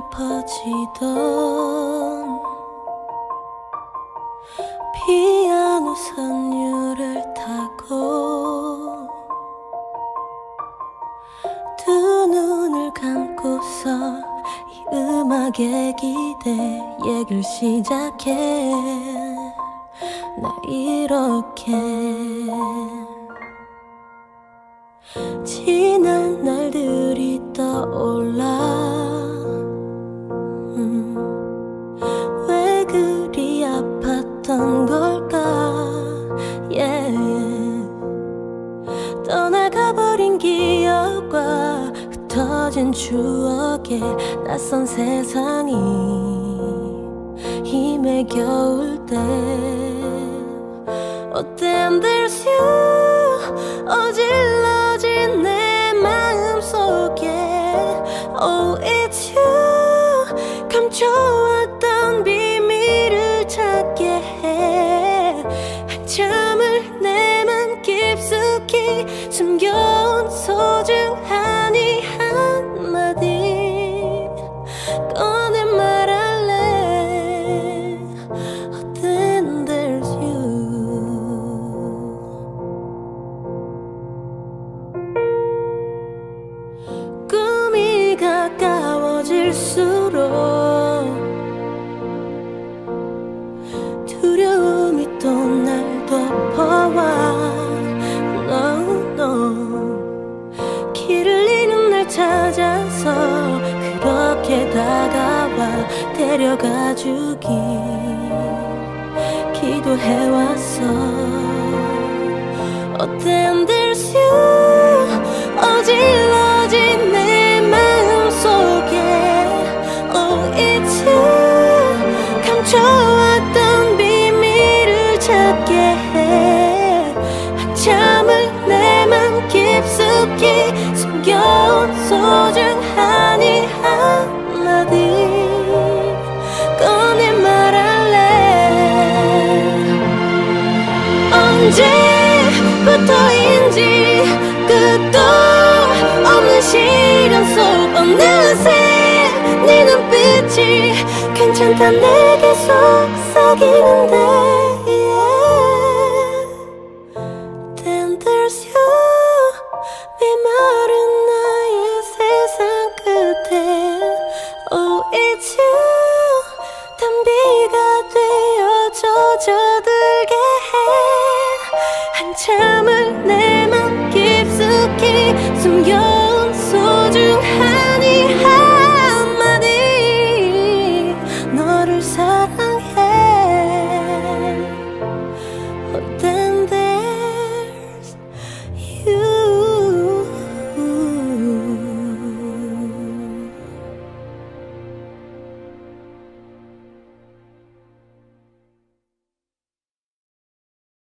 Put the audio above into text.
퍼지던 피아노 선율을 타고 두 눈을 감고서 이 음악에 기대 얘기를 시작해. 나 이렇게 지난 날들이 떠올라. 왜 그리 아팠던 걸까. yeah. 떠나가버린 기억과 흩어진 추억에 낯선 세상이 힘에 겨울 때 Oh damn there's you 어질러진 내 마음속에 Oh it's you 감춰왔던 비밀을 찾게 해. 한참을 내 맘 깊숙이 숨겨온 소중한 이 한마디 꺼내 말할래. Oh then there's you. 꿈이 가까워질수록 두려움이 또 날 덮어와. No, no. 길을 잃은 날 찾아서 그렇게 다가와 데려가주기 기도해왔어. Oh then there's you 어질러진 내 마음속에 Oh it's you 감춰왔던 비밀을 찾게 해. 한참을 내 맘 깊숙이 숨겨온 소중한 이 한마디 꺼내 말할래. 언제부터인지 끝도 없는 시련 속 어느새 네 눈빛이 괜찮다 내게 속삭이는데 yeah. Then there's you 메마른 나의 세상 끝에 Oh it's you 단비가 되어 젖어들게 해. 한참을 내 맘 깊숙이 숨겨